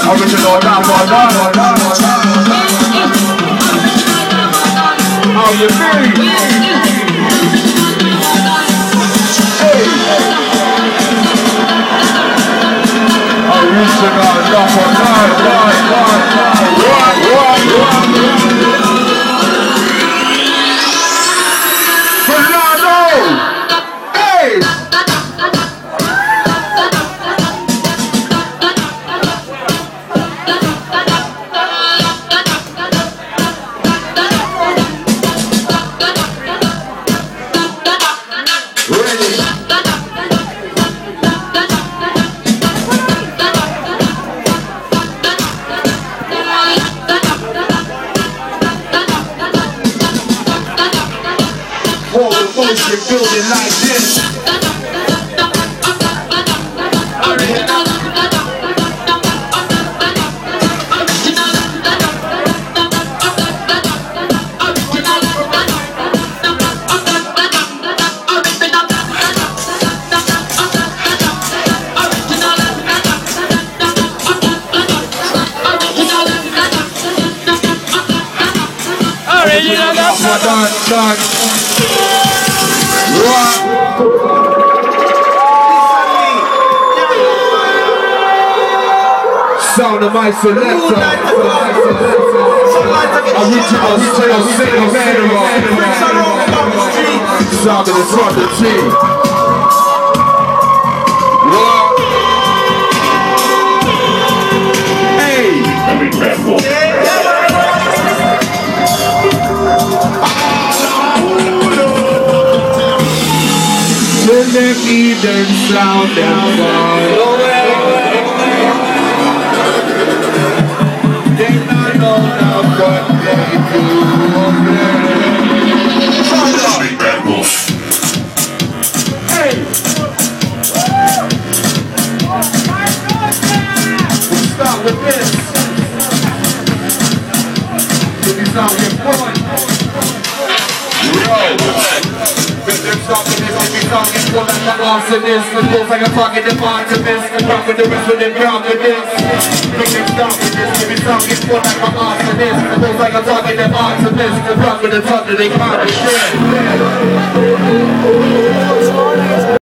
Original number one. How you feel? Hey. Original number Fernando! Hey! Bullshit building like this. Sound of my selector. Original single sound of the front of the team. Hey! Till them heathen sound and fall. They not know now what they do. Hey! We'll start with this. This is how we point. Talking full like I'm lost in this. The bulls like I'm talking to optimists. And rock with the rest of them confidence. Make them stop with this. Give me talking full like I'm lost in this. The bulls like I'm talking to optimists. And rock with the talk that they confidence.